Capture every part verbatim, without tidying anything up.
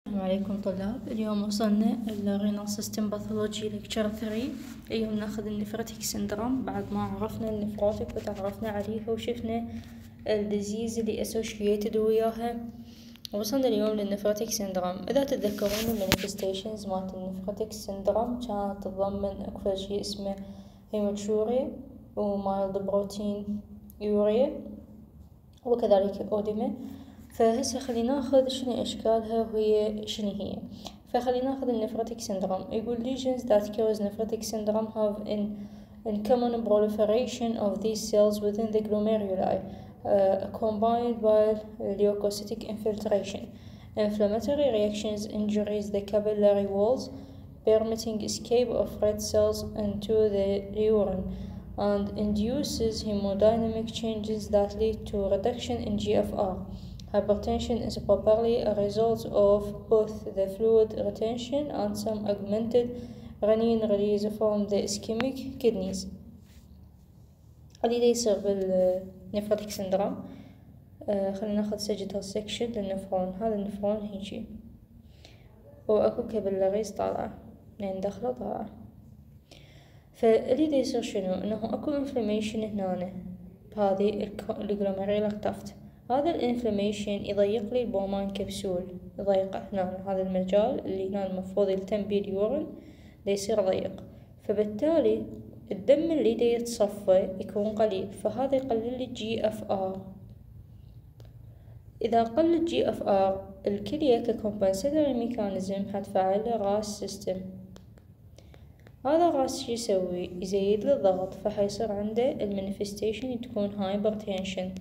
السلام عليكم طلاب. اليوم وصلنا الرينال سيستم باثولوجي لكتشر ثري. اليوم ناخذ النفروتيك سندروم بعد ما عرفنا النفروتيك وتعرفنا عليها وشفنا الديزيز اللي اسوشيتد وياها. وصلنا اليوم للنفروتيك سندروم. اذا تتذكرون المانيفستيشنز مالت النفروتيك سندروم كانت تتضمن اكثر شيء اسمه هيماتوريا ومايلد بروتين يوريا وكذلك اوديما. فهسه خلينا ناخذ شنو اشكالها وهي شنو هي. فخلينا ناخذ النفروتيك سندروم. يقول lesions that cause nephrotic syndrome have in in common proliferation of these cells within the glomeruli uh, combined by leukocytic infiltration, inflammatory reactions injuries the capillary walls, permitting escape of red cells into the urine, and induces hemodynamic changes that lead to reduction in G F R. Hypertension is probably a result of both the fluid retention and some augmented renin release from the ischemic kidneys. اللي يصير بالنفروتيك سندروم. آه خلينا ناخذ سيجيتال سكشن للنفرون. هذا النفرون هيجي واكو كابيلاريز طالعة لين داخله طالعة. فاللي يصير شنو؟ انه اكو انفلاميشن هنا بهذه الجلوميريولار تافت. هذا الانفلاميشن يضيق لي البومان كبسول، يضيقه هنا هذا المجال اللي هنا المفروض يلتم بيه اليورين ليصير ضيق، فبالتالي الدم اللي دا يتصفى يكون قليل، فهذا يقلل لي جي اف ار. اذا قل الجي اف ار الكلية ككومبنسيتوري ميكانيزم حتفعل راس سيستم. هذا الراس شي يسوي؟ يزيد له الضغط، فحيصير عنده المانيفستيشن تكون هايبرتنشن.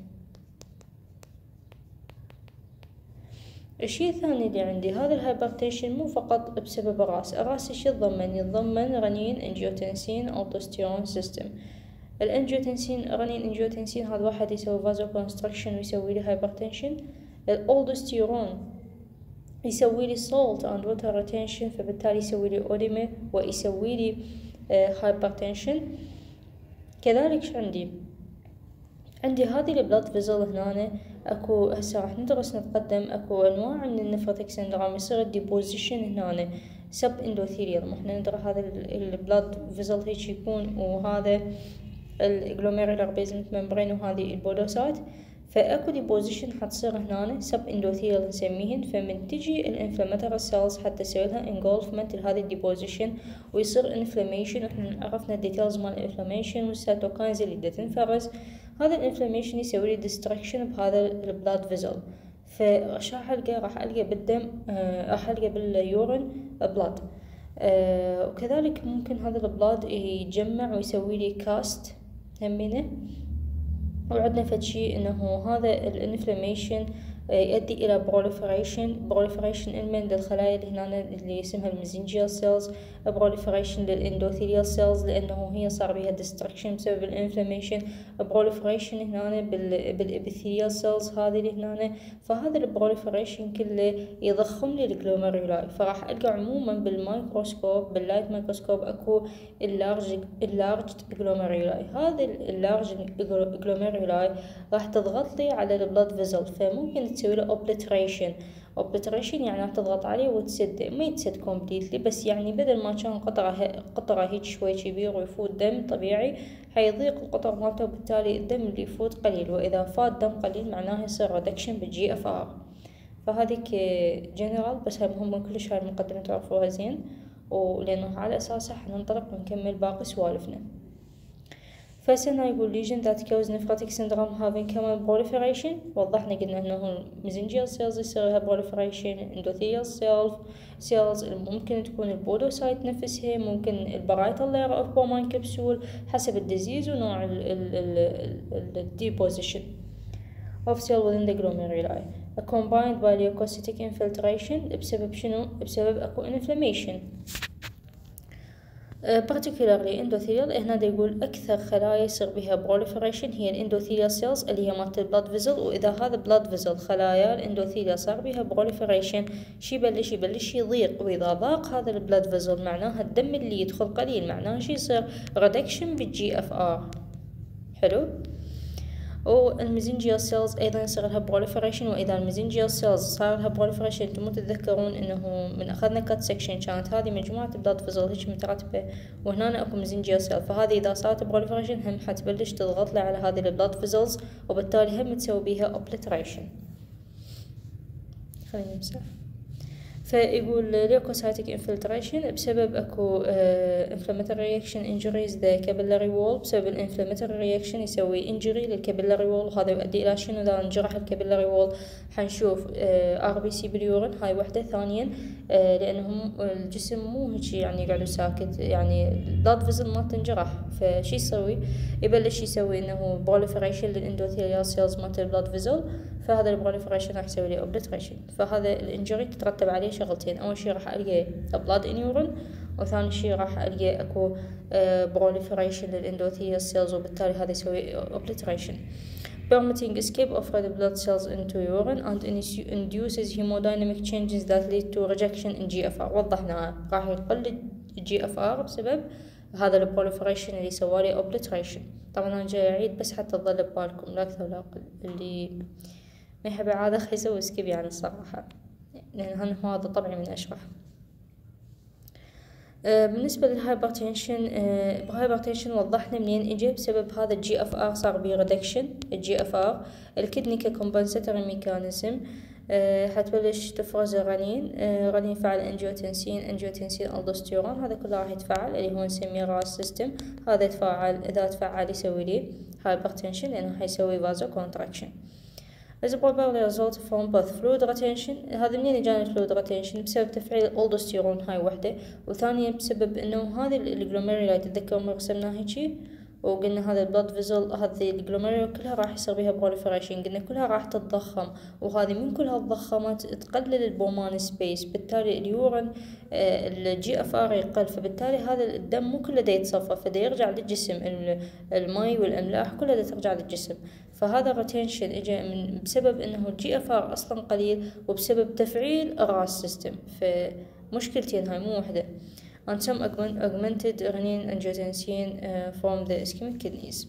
الشيء الثاني اللي عندي هذا الهايبرتنشن مو فقط بسبب الراس. الراس ايش يتضمن؟ يتضمن رنين انجيوتنسين الدوستيرون سيستم. الانجيوتنسين رنين انجيوتنسين هذا واحد يسوي فازو كونستركشن ويسوي لي هايبرتنشن. الالدوستيرون يسوي لي سولت اند ووتر ريتنشن، فبالتالي يسوي لي اوديما ويسوي لي هايبرتنشن. كذلك شو عندي؟ عندي هذه البلاد فيزل هنا. اكو هسه راح ندرس نتقدم اكو انواع من النفروتيك سندروم يصير الديبوزيشن هنا سب اندوثيليال. احنا ندرس هذا البلاد فيزل هيك يكون، وهذا الجلوميرولار بيزمنت ممبرين وهذه البودوسايت. فاكو ديبوزيشن حتصير هنا سب اندوثيليال نسميهن. فمن تجي الانفلاماتوري سيلز حتى تسوي لها انجولفمنت لهذه الديبوزيشن ويصير انفلاميشن. احنا عرفنا الديتيلز مال الانفلاميشن والسيتوكاينز اللي دا تنفرز. هذا الانفلاميشن يسوي لي ديستركشن بهذا البلاد فيزل، فراح القى راح القى بالدم راح القى باليورين بلاد. أه وكذلك ممكن هذا البلاد يتجمع ويسوي لي كاست همينه. وعندنا فد شيء انه هذا الانفلاميشن يؤدي الى بروليفريشن بروليفريشن من الخلايا اللي هنا اللي اسمها الميزنجيال سيلز، بروليفريشن للاندوثيليال سيلز لانه هي صار بها ديستركشن بسبب الانفلاميشن، بروليفريشن هنا بالابيثيليال سيلز هذه اللي هنا. فهذا البروليفريشن كله يضخم لي الجلوميرولاي. فراح القى عموما بالميكروسكوب باللايت ميكروسكوب اكو اللارج اللارج جلوميرولاي. هذا اللارج جلوميرولاي راح تضغط لي على البلاد فيزل، فممكن تسوي له اوبليتريشن. اوبليتريشن يعني تضغط عليه وتسده، ما يتسد كومبليتلي، بس يعني بدل ما كان قطره قطره هيك شوي كبير ويفوت دم طبيعي حيضيق القطر مالته، وبالتالي الدم اللي يفوت قليل. واذا فات دم قليل معناه يصير ريدكشن بالجي اف ار. فهذيك جنرال، بس هاي مهمه كلش هاي المقدمه تعرفوها زين، ولانه على اساسها حننطلق ونكمل باقي سوالفنا. فسنا يقول lesion that cause nephrotic syndrome having common proliferation. وضحنا قلنا انه mesangial cells يصير لها proliferation، endothelial cells cells ممكن تكون البودوسايت نفسها، ممكن البرايتال layer of bowman capsule حسب الديزيز ونوع ال deposition of cell within the glomeruli combined by leukocytic infiltration. بسبب شنو؟ بسبب اكو inflammation. particularly endothelial. هنا دا يقول أكثر خلايا يصير بها proliferation هي الاندوثيليال سيلز اللي هي مالت البلاد فيزل. وإذا هذا بلاد فيزل خلايا الاندوثيليال صار بها proliferation شي يبلش يبلش يضيق، وإذا ضاق هذا البلاد فيزل معناها الدم اللي يدخل قليل، معناها شي يصير reduction بالجي اف ار. حلو. والميزنجيال سيلز أيضا يصير لها proliferation. وإذا الميزنجيال سيلز صار لها proliferation انتم مو تتذكرون انه من اخذنا كات سكشن كانت هذه مجموعة بلاد فيزل هيك مترتبة وهنا اكو ميزنجيال سيل، فهذه اذا صارت proliferation هم حتبلش تضغط على هذه البلاد فيزلز وبالتالي هم تسوي بيها obliteration. خلينا نمسح. فيقول leukocytic infiltration بسبب اكو uh, inflammatory reaction injuries the capillary wall. بسبب الانفلاماتوري رياكشن يسوي injury للكابيلاري وول، وهذا يؤدي الى شنو؟ اذا انجرح الكابيلاري وول حنشوف ار بي سي باليورين، هاي وحده. ثانيا uh, لانهم الجسم مو هيك يعني يقعدوا ساكت، يعني البلاد فيزل ما تنجرح، فشي يسوي؟ يبلش يسوي انه proliferation للاندوثيليال سيلز مالت البلاد فيزل، فهذا البروليفريشن راح يسوي لي اوبليتريشن. فهذا الانجري تترتب عليه شغلتين، اول شيء راح القى بلاد ان يورين، وثاني شيء راح القى اكو بروليفريشن للاندوثيليال سيلز وبالتالي هذا يسوي اوبليتريشن. permitting escape of red blood cells into urine and induces hemodynamic changes that lead to rejection in جي إف آر. وضحنا راح يقل الجي إف آر بسبب هذا البروليفريشن اللي سوالي اوبليتريشن. طبعا انا جاي اعيد بس حتى تظل ببالكم لا اكثر ولا اقل، اللي ما يحب عادة خي يسوي سكيب يعني الصراحة، لأن يعني هذا طبعي من أشرح. آه بالنسبة للهايبرتنشن، آه بهايبرتنشن وضحنا منين اجى، بسبب هذا الجي اف ار صار بيه ريدكشن. الجي اف ار الكدني ككومبنساتوري ميكانيزم آه حتبلش تفرز غنين، آه غنين يفعل انجيوتنسين، انجيوتنسين الدوستيرون، هذا كله راح يتفاعل اللي هو نسميه راس سيستم. هذا يتفاعل، إذا تفاعل يسوي لي هايبرتنشن لأنه حيسوي فازو كونتراكشن. as a probably result from both fluid retention. هذا منين يجاني fluid retention؟ بسبب تفعيل الألدوستيرون، هاي وحدة، وثانيا بسبب انه هذه الجلوميرولاي تتذكرون ما رسمناها هيجي وقلنا هذا البلاد فيزل، هذه الجلوميرول كلها راح يصير بها بروليفريشن، قلنا كلها راح تتضخم، وهذه من كل هالضخامات تقلل البومان سبيس، بالتالي اليورين الجي اف ار يقل، فبالتالي هذا الدم مو كله دا يتصفى، فدا يرجع للجسم، المي والاملاح كلها دا ترجع للجسم. فهذا الريتنشن اجى من بسبب انه الجي اف ار اصلا قليل وبسبب تفعيل الراس سيستم. فمشكلتين هاي مو وحده. and some augmented renin angiotensin uh, from the ischemic kidneys.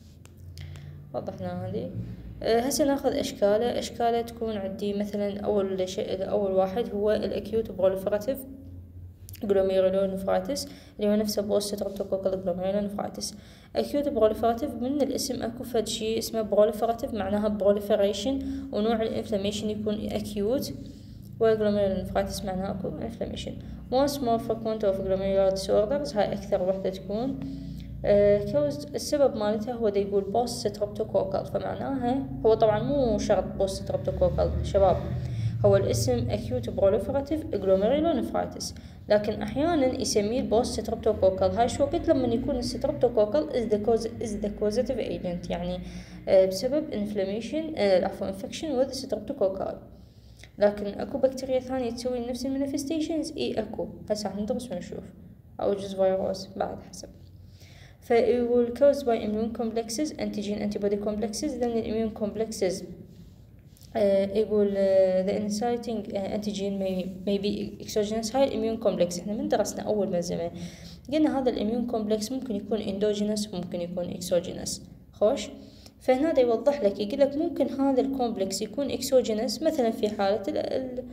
وضحنا هذه. uh, هسه ناخذ اشكاله. اشكاله تكون عندي مثلا اول شيء، اول واحد هو الاكيوت بروليفراتيف glomerulonephritiس اللي هو نفسه بوست streptococcal glomerulonephritiس. acute proliferative من الاسم اكو فد شيء اسمه proliferative معناها proliferation، ونوع الانفلاميشن يكون acute، والglomerulonephritiس معناها اكو inflammation. most more frequent of glomerular disorders، هاي اكثر وحدة تكون كوز. uh, السبب مالتها هو دا يقول بوست streptococcal، فمعناها هو طبعا مو شرط بوست streptococcal شباب، هو الاسم acute proliferative glomerulonephritiس، لكن احيانا يسميه البوست streptococcal. هاي شو وقت لما يكون الستربتوكوكال is the cause is the causative agent، يعني uh, بسبب inflammation عفوا uh, infection with streptococci. لكن اكو بكتيريا ثانية تسوي نفس المانيفستيشنز، اي اكو هسه راح ندرس ونشوف، او جزء فيروس بعد حسب. فيقول caused by immune complexes antigen antibody complexes، لان الاميون complexes Uh, يقول uh, the inciting uh, antigen may, may be exogenous. هاي الاميون كومبلكس احنا من درسنا اول ما زمان قلنا هذا الاميون كومبلكس ممكن يكون endogenous وممكن يكون exogenous. خوش، فهنا دا يوضح لك، يقول لك ممكن هذا الكومبلكس يكون exogenous مثلا في حالة ال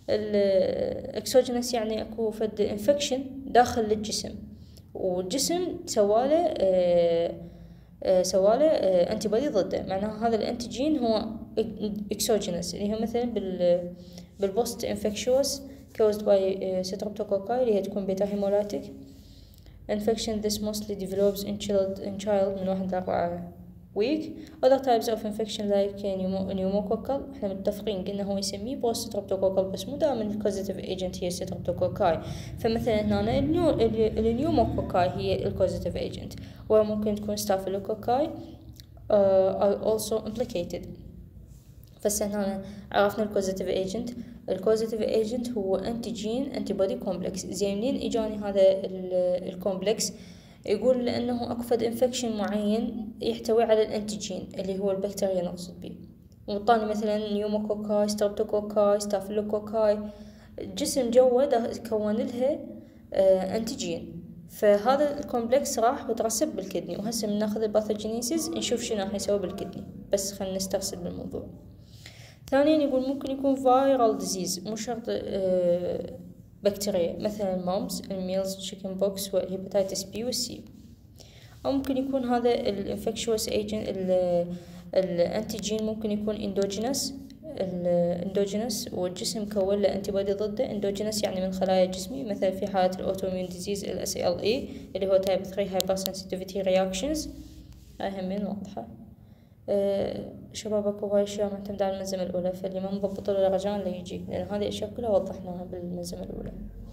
ال exogenous يعني اكو فد انفكشن داخل الجسم والجسم سواله uh, Uh, سواله uh, انتي بودي ضده، معناها هذا الانتيجين هو اكسوجينس اللي هو مثلا بال بالبوست انفكشوس caused by streptococci اللي هي تكون بيتا هيمولايتيك infection. This mostly develops in child in child من واحد لأربعة week. other types of infection like pneumococcal احنا متفقين قلنا هو يسميه post streptococcal بس مو دائما الكوزيتيف ايجنت هي streptococci. فمثلا هنا النيوموكوكاي هي الكوزيتيف ايجنت، وممكن تكون staphylococcus uh, are also implicated. فهسه هنا عرفنا الكوزيتيف ايجنت. الكوزيتيف ايجنت هو انتيجين انتي بودي كومبلكس. زين منين اجاني هذا الكومبلكس؟ يقول لأنه أكو فد انفكشن معين يحتوي على الانتيجين اللي هو البكتيريا نقصد بيه، وطاني مثلا نيوموكوكاي، ستربتوكوكاي، ستافيلوكوكاي، الجسم جوا كون لها آه انتيجين، فهذا الكومبلكس راح وترسب بالكدني. وهسه من ناخذ الباثوجينيسيس نشوف شنو راح يسوي بالكدني، بس خلينا نسترسل بالموضوع. ثانيا يقول ممكن يكون فايرال ديزيز، مو شرط آه بكتيريا، مثلا المومز، الميلز، تشيكن بوكس والهيباتيتس بي والسي. أو ممكن يكون هذا الانفكشوس ايجنت الانتيجين ممكن يكون اندوجينس الاندوجينس والجسم كون له انتي بودي ضده. اندوجينس يعني من خلايا جسمي، مثلا في حالة الاوتوميون ديزيز ال إس إل إي اللي هو تايب ثري هايبر سنسيتيفيتي رياكشنز. هاي همين واضحة. أه شباب اكو هاي اشياء معتمدة على الملزمة الاولى، فاللي ما مضبط له رجاء لا يجي، لان هذه الاشياء كلها وضحناها بالملزمة الاولى،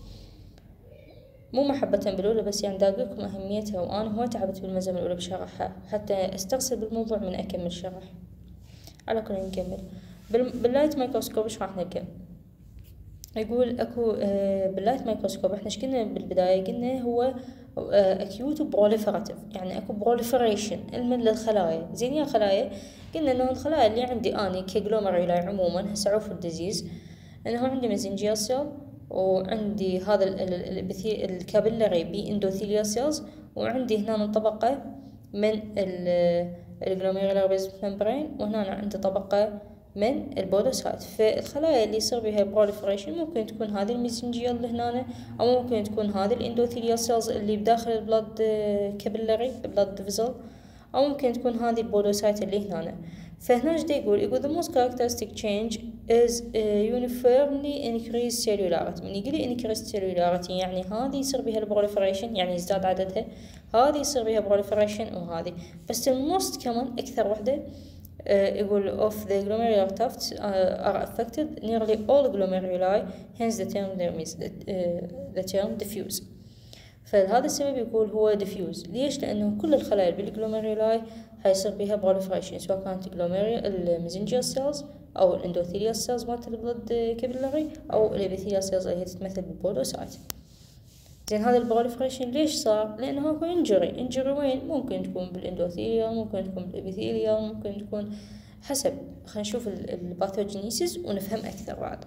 مو محبة بالأولى بس يعني داقلكم أهميتها، وأنا هو تعبت بالملزمة الأولى بشرحها حتى أسترسل بالموضوع من أكمل شرح. على كل نكمل باللايت مايكروسكوب. ايش راح نلقى؟ يقول اكو آه باللايت مايكروسكوب احنا ايش قلنا بالبداية؟ قلنا هو اكيوت بروليفراتيف، يعني اكو بروليفريشن من للخلايا. زين يا خلايا، قلنا انه الخلايا اللي عندي اني كجلوميرولاي عموما هسه عوف الديزيز، انه عندي ميزنجيال سيل، وعندي هذا الكابيلاري بي اندوثيليال سيلز، وعندي هنا طبقة من الجلوميرولار بيزمنت ممبرين، وهنا عندي طبقة من البودوسايت. فالخلايا اللي يصير بها بروليفريشن ممكن تكون هذه الميزنجيال اللي هنا، او ممكن تكون هذه الاندوثيليال سيلز اللي بداخل البلاد كابيلاري بلاد فيزل، او ممكن تكون هذه البودوسايت اللي هنا. فهنا ايش يقول؟ يقول the most characteristic change is uh, uniformly increased cellularity. من يقول increased cellularity يعني هذه يصير بها البروليفريشن، يعني يزداد عددها، هذه يصير بها بروليفريشن، وهذه بس الموست كمان اكثر وحده uh, يقول of the glomerular tufts uh, are affected nearly all glomeruli, hence the term is uh, the term diffuse. فهذا السبب يقول هو diffuse. ليش؟ لأنه كل الخلايا بالجلوميرولاي هيصير بها بروليفريشن، سواء كانت الجلوميريا الميزنجيال سيلز أو الاندوثيليال سيلز مالت البلد كابيلاري أو الابيثيليال سيلز اللي هي تتمثل بالبودوسايت. زين هذا البروليفريشن ليش صار؟ لأنه هو انجري. انجري وين؟ ممكن تكون بالاندوثيليال، ممكن تكون بالابيثيليال، ممكن تكون حسب. خلينا نشوف الباثوجينيسيس ونفهم أكثر بعد.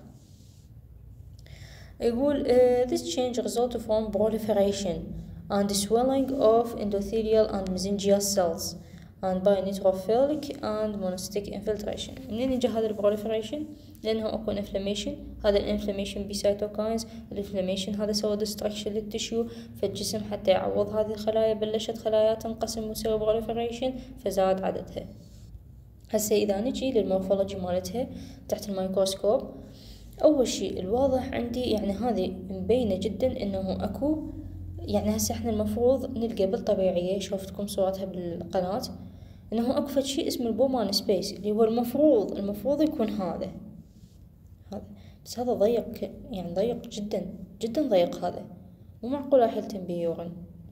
يقول uh, this change result from proliferation and swelling of endothelial and mesangial cells and by neutrophilic and monocytic infiltration. منين يجي هذا البروليفريشن؟ لأنه أكو inflammation، هذا الانفلاميشن بسيتوكاينز، الانفلاميشن هذا سوى destruction للتشيو، فالجسم حتى يعوض هذه الخلايا بلشت خلايا تنقسم وتسوي بروليفريشن فزاد عددها. هسه إذا نجي للمورفولوجي مالتها تحت الميكروسكوب، أول شيء الواضح عندي يعني هذه مبينة جدا إنه أكو، يعني هسه إحنا المفروض نلقى بالطبيعية، شوفتكم صورتها بالقناة، إنه أكو شيء اسمه البومان سبيس اللي هو المفروض المفروض يكون هذا هذا بس هذا ضيق، يعني ضيق جدا جدا ضيق، هذا مو معقول أحلتم بيورن.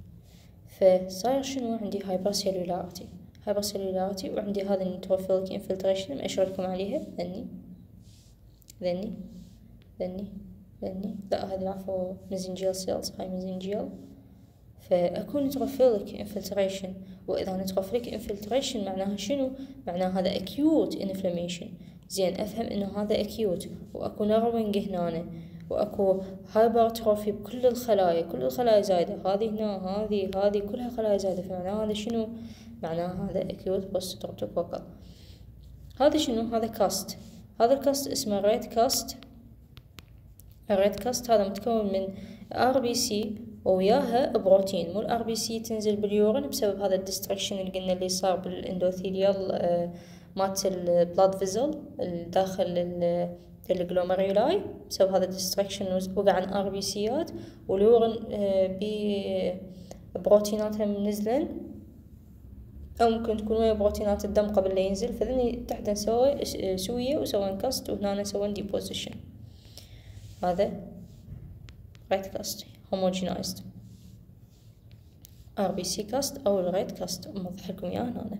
فصاير شنو عندي؟ هايبر سيلولاريتي هايبر سيلولاريتي وعندي هذا النيوتروفيليك انفلتريشن أشير لكم عليها. ذني ذني ذني ذني لا هذه عفوا ميزنجيال سيلز، هاي ميزنجيال. فأكو نيوتروفيليك انفلتريشن، وإذا نيوتروفيليك انفلتريشن معناها شنو؟ معناها هذا أكيوت انفلاميشن. زين أفهم إنه هذا أكيوت، وأكو ناروينج هنا، وأكو هايبرتروفي بكل الخلايا، كل الخلايا زايدة، هذه هنا هذه هذه كلها خلايا زايدة، فمعناها هذا شنو؟ معناها هذا أكيوت بوست ستريبتوكوكل. هذا شنو؟ هذا كاست، هذا الكاست اسمه ريد كاست. الريد كاست هذا متكون من ار بي سي وياها بروتين، مو الار بي سي تنزل باليورين بسبب هذا الدستركشن اللي قلنا اللي صار بالاندوثيليال آه مات البلاد فيزل داخل الجلوميرولاي، بسبب هذا الدستركشن وقع عن ار بي سيات، واليورين آه ببروتيناتها منزلن، أو ممكن تكون ويا بروتينات الدم قبل لا ينزل، فذني تحت نسوي سوية وسوين كاست، وهنا نسوين ديبوزيشن. هذا ريد كاست homogenized ار بي سي كاست أو الريد كاست، موضح لكم إياه هنا.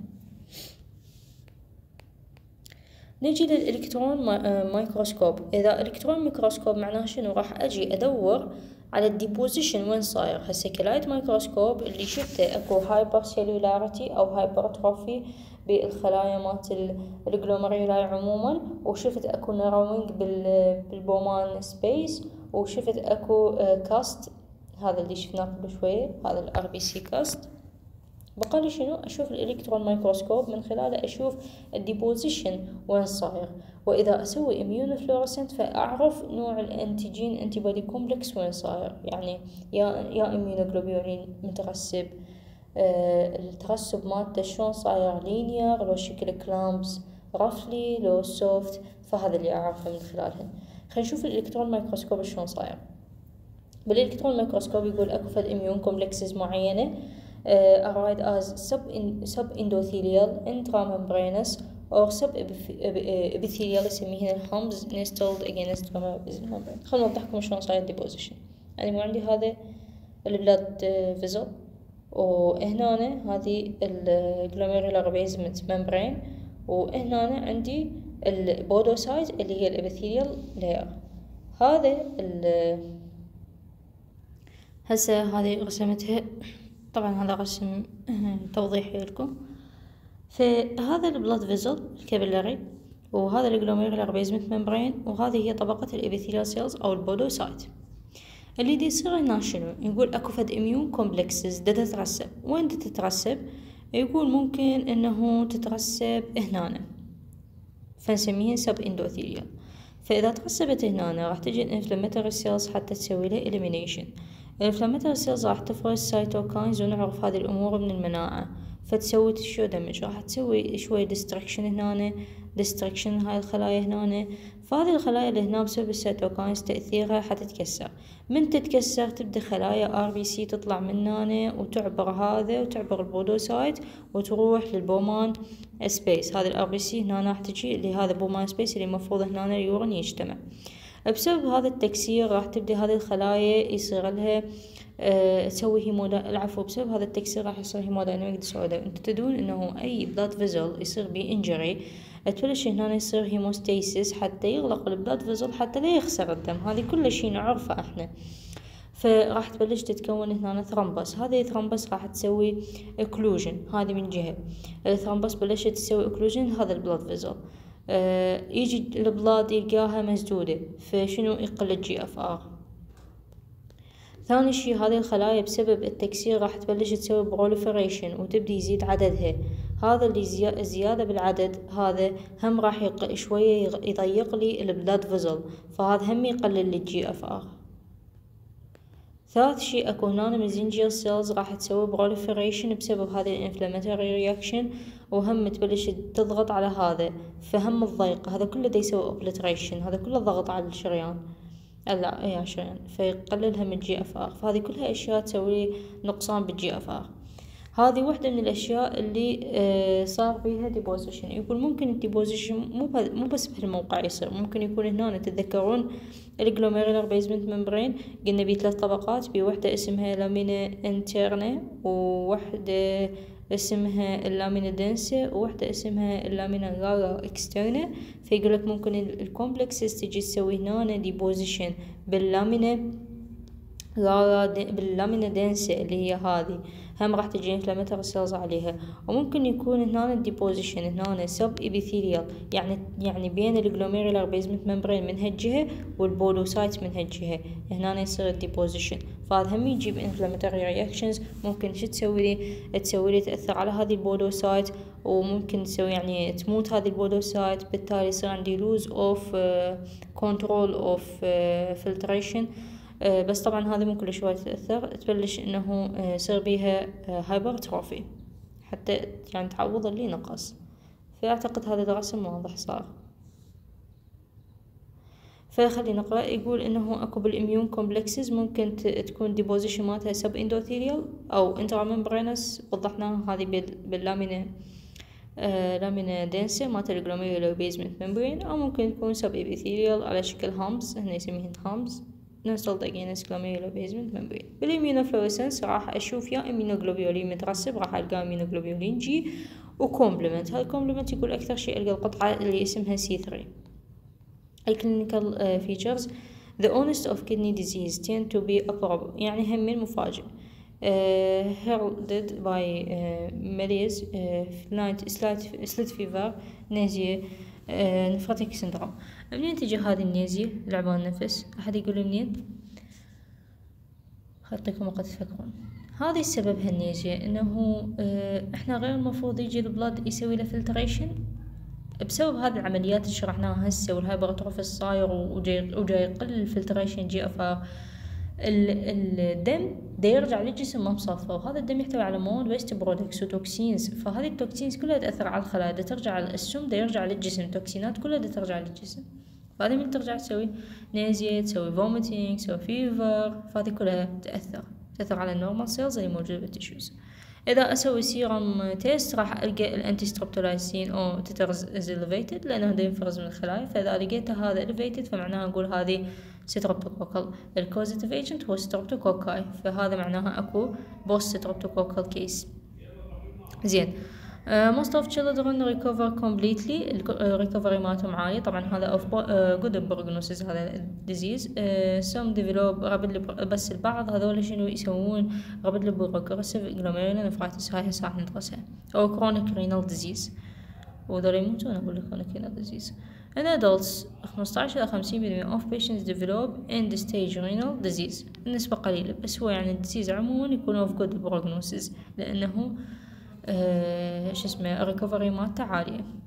نجي للإلكترون مايكروسكوب. إذا إلكترون ميكروسكوب معناه شنو؟ راح أجي أدور على الديبوزيشن وين صاير. هسه كلايت مايكروسكوب اللي شفته اكو هايبر سيلولاريتي او هايبرتروفي بالخلايا مالت الجلوميرولاي عموما، وشفت اكو ناروينج بالبومان سبيس، وشفت اكو كاست هذا اللي شفناه قبل شويه، هذا الار بي سي كاست. بقالي شنو؟ أشوف الإلكترون مايكروسكوب من خلاله أشوف الديبوزيشن وين صاير، وإذا أسوي إميون فلورسنت فأعرف نوع الأنتيجين أنتيبودي كومبلكس وين صاير، يعني يا يا إميونوغلوبولين مترسب، آه الترسب مالته شلون صاير، لينير لو شكل كلامبس، رفلي لو سوفت، فهذا اللي أعرفه من خلالهن. خلينا نشوف الإلكترون مايكروسكوب شلون صاير. بالإلكترون مايكروسكوب يقول أكو فد إميون كومبلكسز معينة Uh, arrived as sub in, subendothelial, intramembranous or subepithelial يسميهن الهامز nestled against membrane. خلنا نوضحكم شلون صاير deposition. يعني مو عندي هذا البلاد فيزل، وهنا هذه الجلوميرولار بيزمنت ممبرين، وهنا عندي البودوسايت اللي هي الابيثيليال لاير. هذا هسه هذه رسمتها، طبعا هذا رسم توضيحي لكم. فهذا البلاد فيزل الكابيلاري، وهذا الجلوميرولار بيزمنت ممبرين، وهذه هي طبقة الابيثيليال سيلز او البودوسايت. اللي دي يصير هنا شنو؟ يقول اكو فد اميون كومبلكسز دا تترسب. وين دا تترسب؟ يقول ممكن انه تترسب هنا، فنسميهن سب اندوثيليال. فاذا ترسبت هنا راح تجي الانفلاماتوري سيلز حتى تسوي له اليمينيشن. الانفلاماتوري سيلز راح تفرز سايتوكاينز، ونعرف هذه الامور من المناعة، فتسوي تشو دمج، راح تسوي شوي ديستركشن هنا، ديستركشن هاي الخلايا هنا. فهذه الخلايا اللي هنا بسبب السيتوكاينز تأثيرها حتتكسر. من تتكسر تبدأ خلايا ار بي سي تطلع من هنا وتعبر هذا وتعبر البودوسايت وتروح للبومان سبيس. هذا الار بي سي هنا راح تجي اللي هذا بومان سبيس اللي المفروض هنا اليورين يجتمع. بسبب هذا التكسير راح تبدأ هذه الخلايا يصير لها أه تسوي هيمودا العفو بسبب هذا التكسير راح يصير هيمودايناميك ديسوردر. انتم تدرون انه اي بلاد فيزل يصير بيه انجري تبلش هنا يصير هيموستاسيس حتى يغلق البلاد فيزل حتى لا يخسر الدم. هذه كل شيء نعرفه احنا. فراح تبلش تتكون هنا ثرمبس. هذه الثرمبس راح تسوي اكلوجن، هذه من جهة الثرمبس بلشت تسوي اكلوجن هذا البلاد فيزل. آه يجي البلاد يلقاها مسدودة، فشنو يقل الجي اف ار. ثاني شي هذه الخلايا بسبب التكسير راح تبلش تسوي بروليفريشن وتبدي يزيد عددها. هذا اللي زي... الزيادة بالعدد هذا هم راح يق... شوية يضيق لي البلاد فيزل، فهذا هم يقلل لي الجي اف ار. ثالث شي اكو هنا ميزنجر سيلز راح تسوي بروليفريشن بسبب هذه الانفلاماتوري رياكشن، وهم تبلش تضغط على هذا، فهم الضيق هذا كله دا يسوي اوبليتريشن، هذا كله ضغط على الشريان لا اي عشان فيقللها من الجي اف ار. فهذه كلها اشياء تسوي نقصان بالجي اف ار. هذه واحدة من الاشياء اللي آه صار بيها ديبوزيشن. يقول ممكن الديبوزيشن مو مو بس بهالموقع يصير، ممكن يكون هنا تتذكرون الجلوميرولار بيزمنت ممبرين قلنا بيه ثلاث طبقات، بيه واحدة اسمها لامينا انترنا، وواحدة اسمها اللامينا دنسة، وواحدة اسمها اللامينا غارا اكسترنا. فيقولك ممكن الكومبلكسز تجي تسوي هنا ديبوزيشن باللامينا غارا باللامينا دنسة اللي هي هذه، هم راح تجي انفلاماتوري سيلز عليها. وممكن يكون هنا الديبوزيشن هنا سب ابيثيليال، يعني يعني بين الجلوميرولار بيزمنت ممبرين من هالجهة والبودوسايت من هالجهة، هنا يصير الديبوزيشن. فهذا هم يجيب انفلاماتوري رياكشنز. ممكن شو تسوي لي؟ تسوي لي تأثر على هذه البودوسايت، وممكن تسوي يعني تموت هذه البودوسايت، بالتالي يصير عندي لوز اوف كنترول اوف فلتريشن. بس طبعا هذه ممكن شوي تتأثر، تبلش انه يصير بيها هايبرتروفي حتى يعني تعوض اللي نقص. فاعتقد هذا الرسم واضح صار. فخلي نقرأ. يقول انه اكو بالاميون كومبلكسز ممكن تكون ديبوزيشن مالتها سب اندوثيليال او انتراممبرينس، وضحناها هذه باللامينا آه لامينا دنسة مالت الجلوميرولار بيزمنت ممبرين، او ممكن تكون سب ابيثيليال على شكل هامز، هنا يسميهن هامز nestled against glomerular basement membrane. بالإميونوفلوريسنس راح أشوف يا إميونوغلوبولين مترسب، راح ألقى إميونوغلوبولين جي وكومبلمنت. هاي الكومبلمنت يقول أكثر شيء ألقى القطعة اللي اسمها سي ثري. الكلينيكال uh, features the onset of kidney disease tend to be abnormal، يعني هم من مفاجئ. uh, heralded by uh, malaise uh, slight, slight fever nausea نفرتك سندروم. منين تجي هذه النيزيا لعبان النفس؟ أحد يقول منين؟ خليكم وقت تفكرون. هذا السبب هالنيزيا انه اه احنا غير المفروض يجي البلاد يسوي له فلتريشن بسبب هذه العمليات اللي شرحناها هسه، والهايبرتروفي الصاير وجاي وجاي يقل الفلتريشن جي اف ار. الدم دا يرجع للجسم ما مصفى، وهذا الدم يحتوي على مواد ويست برودكتس وتوكسينز، فهذه التوكسينز كلها تأثر على الخلايا، دا ترجع السم دا يرجع للجسم، توكسينات كلها دا ترجع للجسم. فهذه من ترجع تسوي نيزيا، تسوي فوميتينج، تسوي فيفر، فهذه كلها تأثر تأثر على النورمال سيلز اللي موجودة بالتشوز. إذا أسوي سيرم تيست راح ألقى الأنتي ستربتولايسين أو تترز is elevated لأنه دا ينفرز من الخلايا، فإذا لقيته هذا elevated فمعناها نقول هذه ستربتوكوكال. الكوزيتيف ايجنت هو ستربتوكوكاي، فهذا معناها أكو بوست ستربتوكوكال كيس. زين. Uh, most of children recover completely. الريكفري مالتهم عالية طبعا، هذا of uh, good prognosis هذا الديزيز. uh, some develop rapidly، بس البعض هذول شنو يسوون rapidly progressive glomerulonephritis، هاي هسه راح ندرسها، أو chronic renal disease، وذول يموتون أقول لك chronic renal disease. In adults خمسطعش إلى خمسين بالمية of patients develop end stage renal disease، النسبة قليلة، بس هو يعني الديزيز عموما يكون of good prognosis لأنه آه شو اسمه الريكفري مالته عالية.